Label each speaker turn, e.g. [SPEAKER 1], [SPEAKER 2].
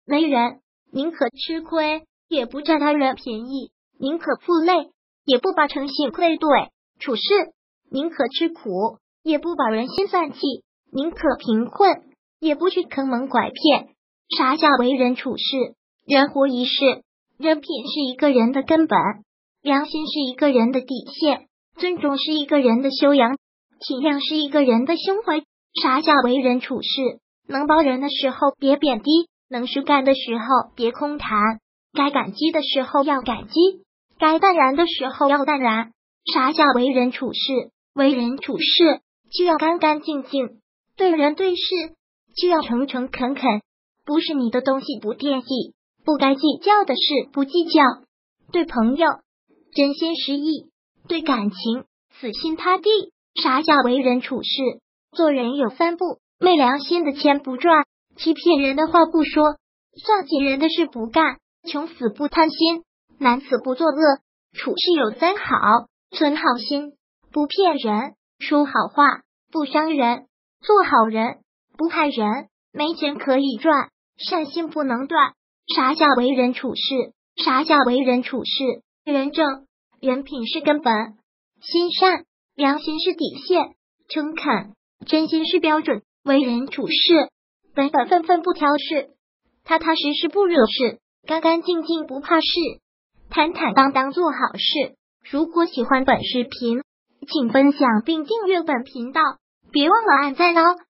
[SPEAKER 1] 为人宁可吃亏，也不占他人便宜；宁可负累，也不把诚信愧对；处事宁可吃苦，也不把人心散气；宁可贫困，也不去坑蒙拐骗。啥叫为人处事？人活一世，人品是一个人的根本，良心是一个人的底线，尊重是一个人的修养，体谅是一个人的胸怀。啥叫为人处事？能帮人的时候别贬低，能实干的时候别空谈，该感激的时候要感激，该淡然的时候要淡然。啥叫为人处事？为人处事就要干干净净，对人对事就要诚诚恳恳，不是你的东西不惦记，不该计较的事不计较。对朋友真心实意，对感情死心塌地。啥叫为人处事？做人有三不：昧良心的钱不赚，欺骗人的话不说，算计人的事不干。穷死不贪心，难死不作恶。处事有三好：存好心，不骗人；说好话，不伤人；做好人，不害人。没钱可以赚，善心不能断。啥叫为人处事？啥叫为人处事？人正，人品是根本；心善，良心是底线；诚恳，真心是标准。为人处事，本本分分不挑事，踏踏实实不惹事，干干净净不怕事，坦坦荡荡做好事。如果喜欢本视频，请分享并订阅本频道，别忘了按赞哦。